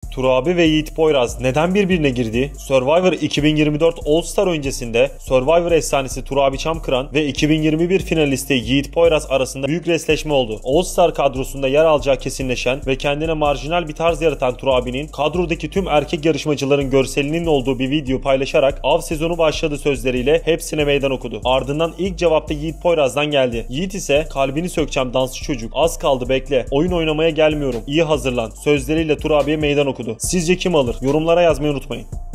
Turabi ve Yiğit Poyraz neden birbirine girdi? Survivor 2024 All Star öncesinde Survivor efsanesi Turabi Çamkıran ve 2021 finalisti Yiğit Poyraz arasında büyük resleşme oldu. All Star kadrosunda yer alacağı kesinleşen ve kendine marjinal bir tarz yaratan Turabi'nin kadrodaki tüm erkek yarışmacıların görselinin olduğu bir video paylaşarak av sezonu başladı sözleriyle hepsine meydan okudu. Ardından ilk cevapta Yiğit Poyraz'dan geldi. Yiğit ise kalbini sökeceğim dansçı çocuk, az kaldı bekle, oyun oynamaya gelmiyorum, iyi hazırlan sözleriyle Turabi'ye meydan okudu. Sizce kim alır? Yorumlara yazmayı unutmayın.